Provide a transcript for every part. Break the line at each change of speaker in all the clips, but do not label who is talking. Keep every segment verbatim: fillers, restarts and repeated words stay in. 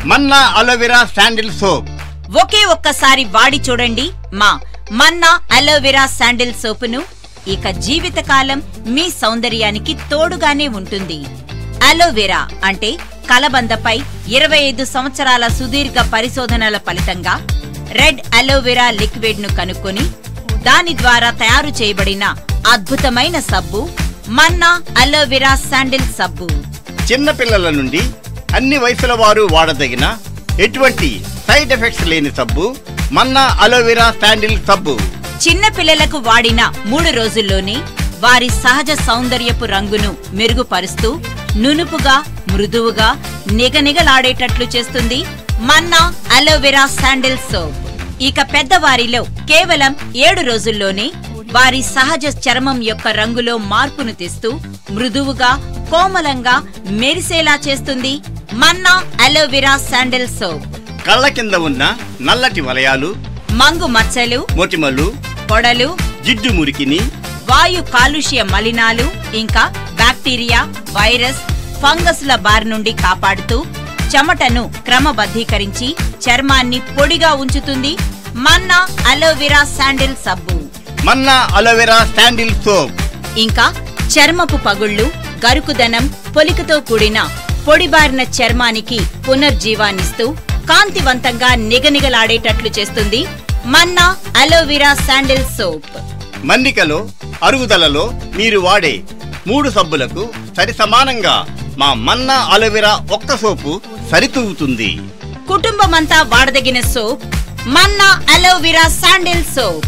మన్నా aloe vera sandal soap.
ఒకే ఒక్కసారి వాడి చూడండి మా మన్నా అలోవెరా శాండిల్ సోపును. ఇక జీవితకాలం మీ సౌందర్యానికి తోడుగానే ఉంటుంది. అలోవెరా అంటే కలబందపై ఇరవై ఐదు సంవత్సరాల సుదీర్ఘ పరిశోధనల ఫలితంగా రెడ్ అలోవెరా లిక్విడ్ ను కనుక్కొని దాని ద్వారా తయారు చేయబడిన అద్భుతమైన సబ్బు మన్నా అలోవెరా శాండిల్ సబ్బు.
చిన్న పిల్లల నుండి అన్ని వయసుల వారు వాడదగిన ఎటువంటి సైడ్ ఎఫెక్ట్స్ లేని సబ్బు మన్నా అలోవెరా శాండిల్ సబ్బు.
చిన్న పిల్లలకు వాడిన మూడు రోజుల్లోనే వారి సహజ సౌందర్యపు రంగును మెరుగుపరుస్తూ నునుపుగా మృదువుగా నిగనిగలాడేటట్లు చేస్తుంది మన్నా అలోవెరా శాండిల్ సోప్. ఇక పెద్దవారిలో కేవలం ఏడు రోజుల్లోనే వారి సహజ చర్మం యొక్క రంగులో మార్పును తెస్తూ మృదువుగా కోమలంగా మెరిసేలా చేస్తుంది మన్నా అలోవెరా శాండిల్ సోప్.
కళ్ళ కింద ఉన్న నల్లటి వలయాలు,
మంగు మచ్చలు,
మొటిమలు,
పొడలు,
జిడ్డు మురికిని,
వాయు కాలుష్య మలినాలు ఇంకా బ్యాక్టీరియా, వైరస్, ఫంగస్ల బారి నుండి కాపాడుతూ చెమటను క్రమబద్ధీకరించి చర్మాన్ని పొడిగా ఉంచుతుంది మన్నా అలోవెరా శాండిల్ సబ్బు.
Manna aloe vera sandal soap.
ఇంకా చర్మపు పగుళ్లు, గరుకుదనం, పొలికతో కూడిన పొడిబారిన చర్మానికి పునర్జీవాన్నిస్తూ కాంతివంతంగా నిగనిగలాడేటట్లు చేస్తుంది మన్నా అలోవెరా శాండిల్ సోప్.
మన్నికలో అరుగుదలలో మీరు వాడే మూడు సబ్బులకు సరి సమానంగా మా మన్నా అలోవెరా ఒక్క సోపు సరితూగుతుంది.
కుటుంబమంతా వాడదగిన soap Manna aloe vera sandal soap.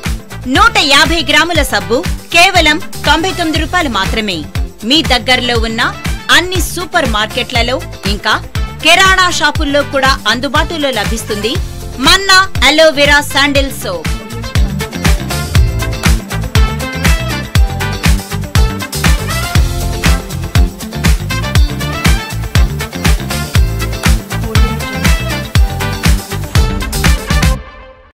నూట యాభై గ్రాముల సబ్బు కేవలం తొంభై తొమ్మిది రూపాయలు మాత్రమే. మీ దగ్గరలో ఉన్న అన్ని సూపర్ మార్కెట్లలో ఇంకా కిరాణా షాపుల్లో కూడా అందుబాటులో లభిస్తుంది మన్నా అలోవెరా శాండిల్ సోప్.